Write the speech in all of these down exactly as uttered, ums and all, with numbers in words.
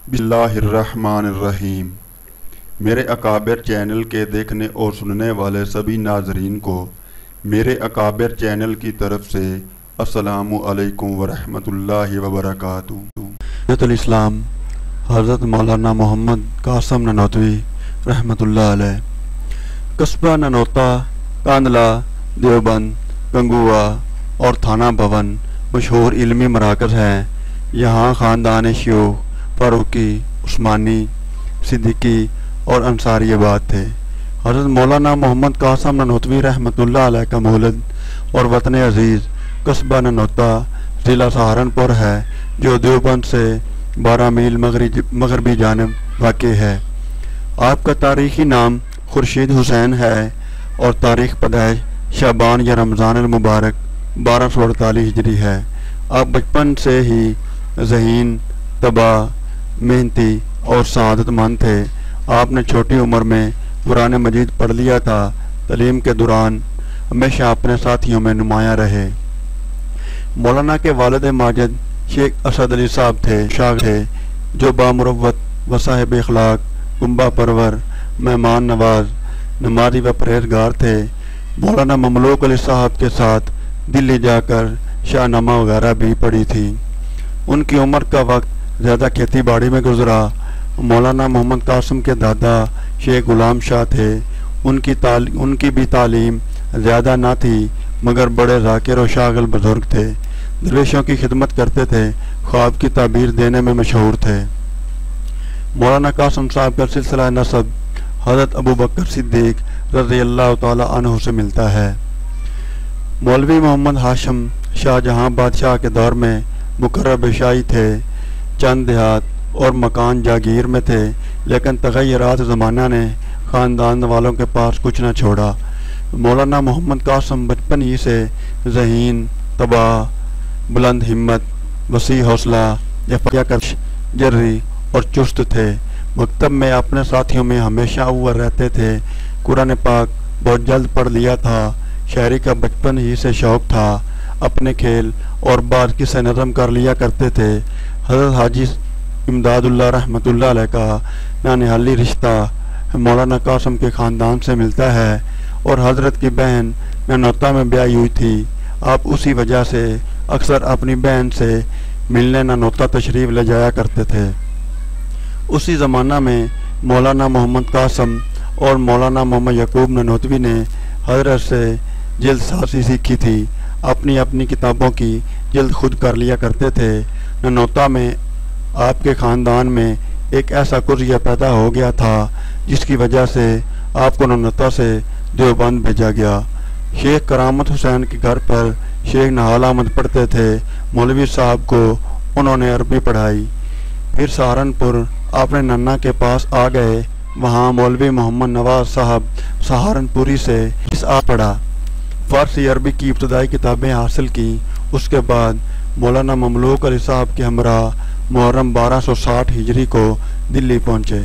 बिस्मिल्लाहिर्रहमानिर्रहीम। मेरे अकाबिर चैनल के देखने और सुनने वाले सभी नाजरीन को मेरे अकाबिर चैनल की तरफ से अस्सलामु अलैकुम वरहमतुल्लाहि वबरकातुहू। हज़रत इस्लाम हज़रत मौलाना मोहम्मद कासम ननौतवी रहमतुल्लाह अलैह। कस्बा ननौता, कांदला, देवबंद, गंगुआ और थाना भवन मशहूर इल्मी मराकज़ हैं। यहाँ ख़ानदान शयूख फारूकी, उस्मानी, सिद्दीकी और अंसारी आबाद थे। हज़रत मौलाना मोहम्मद कासम ननौतवी रहमतुल्लाह अलैह का मौलिद और वतन अजीज़ कस्बा ननौता ज़िला सहारनपुर है, जो देवबंद से बारह मील मगरबी जानिब वाक़ है। आपका तारीख़ी नाम खुर्शीद हुसैन है और तारीख़ पैदाइश शाबान या रमज़ान अल मुबारक बारह सौ अड़तालीस हिजरी है। आप बचपन से ही ज़हीन, तबाह, मेहनती और सआदतमंद थे। आपने छोटी उम्र में कुरान मजीद पढ़ लिया था। तालीम के दौरान हमेशा अपने साथियों में नुमायाँ रहे। मौलाना के वालिद माजिद शेख असद अली साहब थे शाग थे जो बामुरव्वत व साहिब इखलाक, कुंबा परवर, मेहमान नवाज, नमाजी व परहेजगार थे। मौलाना ममलूक अली साहब के साथ दिल्ली जाकर शाहनामा वगैरह भी पढ़ी थी। उनकी उम्र का वक्त ज़्यादा खेती बाड़ी में गुजरा। मौलाना मोहम्मद कासम के दादा शेख गुलाम शाह थे। उनकी ताल उनकी भी तालीम ज़्यादा ना थी, मगर बड़े ज़ाकिर और शागिल बुजुर्ग थे। दरवेशों की खिदमत करते थे, ख्वाब की ताबीर देने में मशहूर थे। मौलाना कासम साहब का सिलसिला नसब हज़रत अबू बकर सिद्दीक रज़ियल्लाहु तआला अन्हु से मिलता है। मौलवी मोहम्मद हाशिम शाहजहां बादशाह के दौर में मुकर्रब शाही थे। चंद देहात और मकान जागीर में थे, लेकिन तग़य्युरात ज़माना ने ख़ानदान वालों के पास कुछ न छोड़ा। मौलाना मोहम्मद कासम बचपन ही से ज़हीन, तबाह, बुलंद हिम्मत, वसी हौसला, यफ़ाकश, जर्री और चुस्त थे। मकतब में अपने साथियों में हमेशा अव्वल रहते थे। कुरान पाक बहुत जल्द पढ़ लिया था। शायरी का बचपन ही से शौक़ था। अपने खेल और बाज़ किस्से नज़म कर लिया करते थे। हज़रत हाजी इमदादुल्लाह रहमतुल्लाह अलैह का नानिहाली रिश्ता मौलाना कासम के ख़ानदान से मिलता है और हज़रत की बहन ननौता में ब्याही हुई थी। आप उसी वजह से अक्सर अपनी बहन से मिलने ननौता तशरीफ़ ले जाया करते थे। उसी ज़माना में मौलाना मोहम्मद कासम और मौलाना मोहम्मद यकूब ननौतवी ने हज़रत से जल्द साज़ी सीखी थी। अपनी अपनी किताबों की जल्द खुद कर लिया करते थे। ननौता में आपके ख़ानदान में एक ऐसा कुर्रिया पैदा हो गया था जिसकी वजह से आपको ननौता से देवबंद भेजा गया। शेख करामत हुसैन के घर पर शेख नहाल अहमद पढ़ते थे। मौलवी साहब को उन्होंने अरबी पढ़ाई। फिर सहारनपुर अपने नन्ना के पास आ गए। वहाँ मौलवी मोहम्मद नवाज साहब सहारनपुरी से इस आ पढ़ा। फ़ारसी अरबी की इब्तदाई किताबें हासिल की। उसके बाद मौलाना ममलूक अली साहब के हमरा मुहर्रम बारह सौ साठ हिजरी को दिल्ली पहुँचे।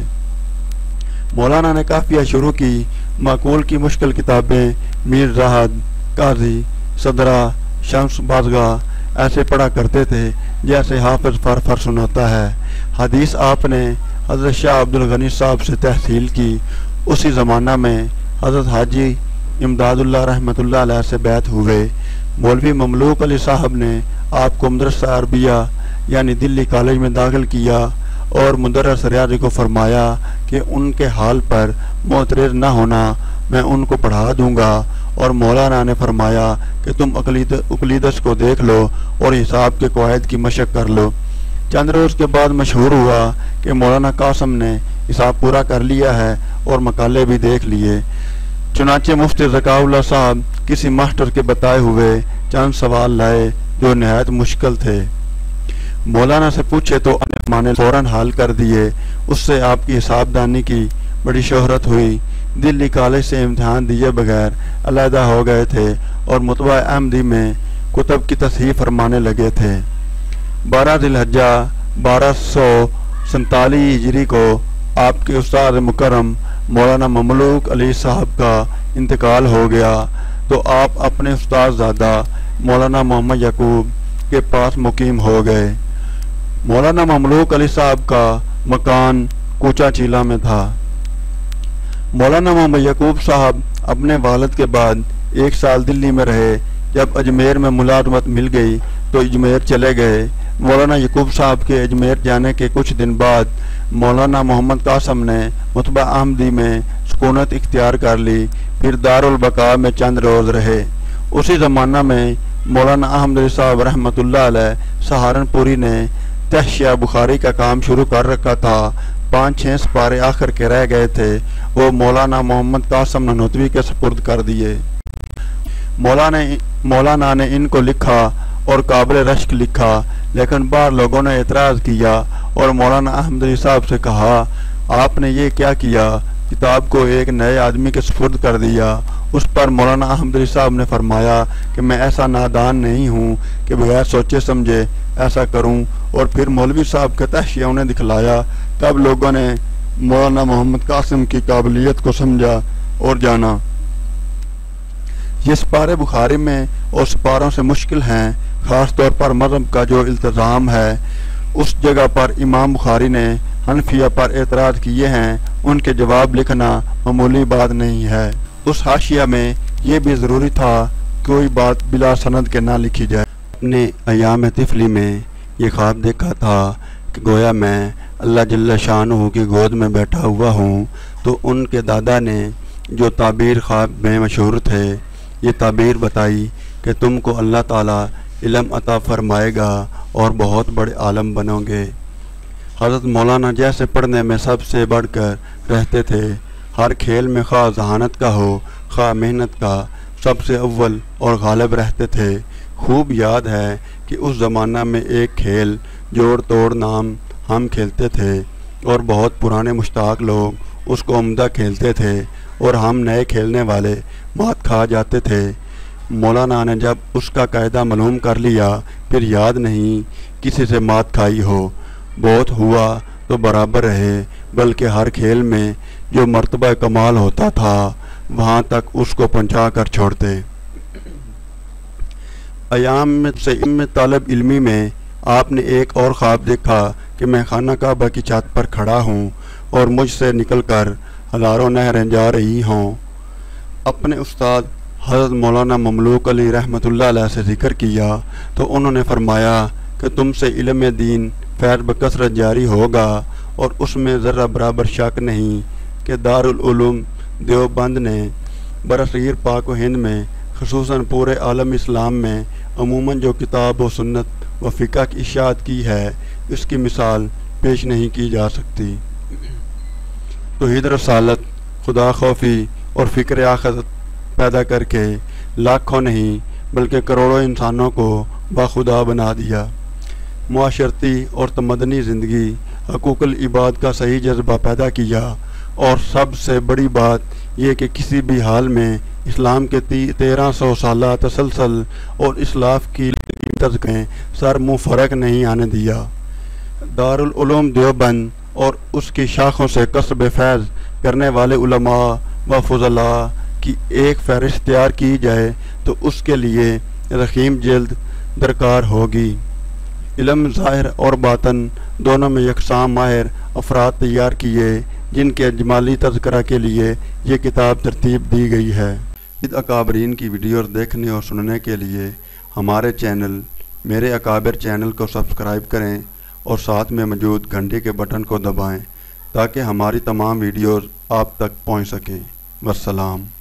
मौलाना ने काफ़िया शुरू की। माकूल की मुश्किल किताबें मीर राहत, काजी, सदरा, शम्स बाज़गाह ऐसे पढ़ा करते थे जैसे हाफिज़ फरफर सुनाता है। हदीस आपने हज़रत शाह अब्दुल गनी साहब से तहसील की। उसी ज़माना में हज़रत हाजी इमदादुल्लाह रहमतुल्लाह अलैह से बैत हुए। मौलवी ममलूक अली साहब ने आपको मदरसा अरबिया यानी दिल्ली कॉलेज में दाखिल किया और मुदर्रिस रियाज़ी को फरमाया कि उनके हाल पर मोतरज़ न होना, मैं उनको पढ़ा दूंगा। और मौलाना ने फरमाया कि तुम अकलीद उकलीदस को देख लो और हिसाब के कवायद की मशक कर लो। चंद रोज़ के बाद मशहूर हुआ कि मौलाना कासम ने हिसाब पूरा कर लिया है और मकाले भी देख लिए। चुनाचे मुफ्ती ज़काउल्लाह साहब किसी मास्टर के बताए हुए चंद सवाल लाए जो नहायत मुश्किल थे। मौलाना से पूछे तो माने फ़ौरन हल कर दिए। उससे आपकी हिसाबदानी की बड़ी शोहरत हुई। दिल्ली कॉलेज से इम्तिहान दिए बगैर अलहदा हो गए थे और मुतबा अहमदी में कुतब की तस्हीह फरमाने लगे थे। बारह ज़िलहज्जा बारह सौ सैंतालीस हिजरी को आपके उस्ताद मुकर्रम मौलाना ममलूक अली साहब का इंतकाल हो गया तो आप अपने उस्तादज़ादा मौलाना मोहम्मद यकूब के पास मुकीम हो गए। मौलाना ममलूक अली साहब का मकान कूचा चीला में था। मौलाना मोहम्मद याकूब साहब अपने वालिद के बाद एक साल दिल्ली में रहे। जब अजमेर में मुलाजमत मिल गई तो अजमेर चले गए। मौलाना याकूब साहब के अजमेर जाने के कुछ दिन बाद मौलाना मोहम्मद कासम ने मुतबा अहमदी में सुकूनत इख्तियार कर ली। फिर दारुल बका में चंद रोज़ रहे। उसी ज़माना में मौलाना अहमद साहब रहमतुल्लाह अलैह सहारनपुरी ने तहशिया बुखारी का काम शुरू कर रखा था। पाँच छः सपारे आखिर के रह गए थे, वो मौलाना मोहम्मद कासम ननोतवी के सुपुर्द कर दिए। मौलाना मौलाना ने इनको लिखा और काबिल रश्क लिखा, लेकिन बाहर लोगों ने एतराज़ किया और मौलाना अहमद साहब से कहा, आपने ये क्या किया, किताब को एक नए आदमी के सुपुर्द कर दिया। उस पर मौलाना अहमद साहब ने फरमाया कि मैं ऐसा नादान नहीं हूँ कि बगैर सोचे समझे ऐसा करूँ। और फिर मौलवी साहब के तहशिया उन्हें दिखलाया। तब लोगों ने मौलाना मोहम्मद कासिम की काबिलियत को समझा और जाना। ये सपारे बुखारी में और सपारों से मुश्किल हैं, ख़ास तौर पर मज़हब का जो इल्तिज़ाम है। उस जगह पर इमाम बुखारी ने हनफिया पर एतराज़ किए हैं, उनके जवाब लिखना मामूली बात नहीं है। उस हाशिया में ये भी ज़रूरी था कोई बात बिला सनद के ना लिखी जाए। अपने अयाम तिफली में ये ख्वाब देखा था कि गोया मैं अल्लाह जल्ल शानहू की गोद में बैठा हुआ हूँ। तो उनके दादा ने जो ताबीर ख्वाब में मशहूर थे, ये ताबीर बताई कि तुमको अल्लाह ताला इल्म अता फरमाएगा और बहुत बड़े आलम बनोगे। हज़रत मौलाना जैसे पढ़ने में सबसे बढ़कर रहते थे, हर खेल में खा जहानत का हो खा मेहनत का, सबसे अव्वल और गालिब रहते थे। खूब याद है कि उस ज़माना में एक खेल जोड़ तोड़ नाम हम खेलते थे और बहुत पुराने मुश्ताक लोग उसको उम्दा खेलते थे और हम नए खेलने वाले मात खा जाते थे। मौलाना ने जब उसका कायदा मालूम कर लिया, फिर याद नहीं किसी से मात खाई हो। बहुत हुआ तो बराबर रहे, बल्कि हर खेल में जो मर्तबा कमाल होता था वहाँ तक उसको पहुँचा कर छोड़ते। अयाम से इम तालब इल्मी में आपने एक और ख्वाब देखा कि मैं खाना काबा की छत पर खड़ा हूँ और मुझसे निकलकर हज़ारों नहरें जा रही हों। अपने उस्ताद हज़रत मौलाना ममलूक अली रहमतुल्लाह अलैह से ज़िक्र किया तो उन्होंने फरमाया कि तुमसे इल्म दीन फैज़ बकसरत जारी होगा और उसमें ज़र्रा बराबर शक नहीं कि दारुल उलूम देवबंद ने बरसीर पाक व हिंद में ख़ुसूसन पूरे आलम इस्लाम में अमूमन जो किताब व सुन्नत व फ़िक़्ह की इशाअत की है, इसकी मिसाल पेश नहीं की जा सकती। तौहीद रसालत, खुदा खौफी और फ़िक्र आखिरत पैदा करके लाखों नहीं बल्कि करोड़ों इंसानों को बाखुदा बना दिया। मुआशरती और तमदनी ज़िंदगी हकूक़ुल इबाद का सही जज्बा पैदा किया और सबसे बड़ी बात यह कि किसी भी हाल में इस्लाम के तेरह सौ साल तसलसल और इस्लाफ की तर्ज में सर मुँह फ़र्क नहीं आने दिया। दारुल उलूम देवबंद और उसकी शाखों से कसब फैज़ करने वाले उलमा व फुज़ला की एक फहरिस्त तैयार की जाए तो उसके लिए रकीम जल्द दरकार होगी। इल्म ज़ाहिर और बातन दोनों में यकसां माहिर अफराद तैयार किए जिनके जमाली तज़किरा के लिए ये किताब तरतीब दी गई है। इन अकाबरीन की वीडियोस देखने और सुनने के लिए हमारे चैनल मेरे अकाबिर चैनल को सब्सक्राइब करें और साथ में मौजूद घंटे के बटन को दबाएं ताकि हमारी तमाम वीडियोस आप तक पहुंच सकें। वस्सलाम।